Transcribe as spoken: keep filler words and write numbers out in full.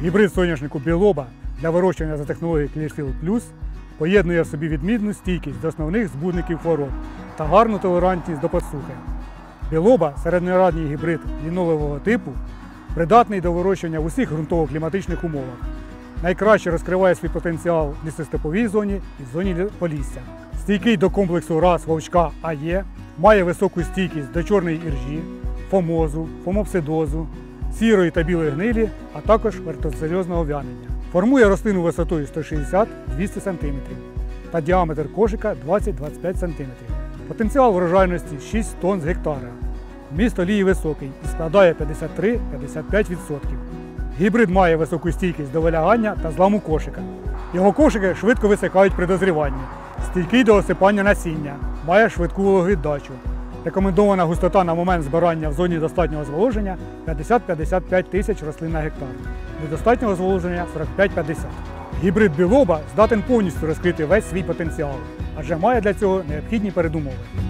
Гібрид соняшнику Білоба для вирощування за технологією Clearfield Plus поєднує в собі відмінну стійкість до основних збудників хвороб та гарну толерантність до посухи. Білоба – середньорадній гібрид лінолевого типу, придатний до вирощування в усіх ґрунтово-кліматичних умовах. Найкраще розкриває свій потенціал в лісостеповій зоні і зоні полісся. Стійкий до комплексу рас вовчка АЕ, має високу стійкість до чорної іржі, фомозу, фомопсидозу, сірої та білої гнилі, а також вертоцельозного в'янення. Формує рослину висотою сто шістдесят - двісті сантиметрів та діаметр кошика двадцять - двадцять п'ять сантиметрів. Потенціал врожайності шість тонн з гектара. Вміст олії високий і складає п'ятдесят три - п'ятдесят п'ять відсотків. Гібрид має високу стійкість до вилягання та зламу кошика. Його кошики швидко висихають при дозріванні. Стійкий до осипання насіння, має швидку вологовіддачу. Рекомендована густота на момент збирання в зоні достатнього зволоження п'ятдесят - п'ятдесят п'ять тисяч рослин на гектар. Недостатнього зволоження сорок п'ять - п'ятдесят. Гібрид Білоба здатен повністю розкрити весь свій потенціал, адже має для цього необхідні передумови.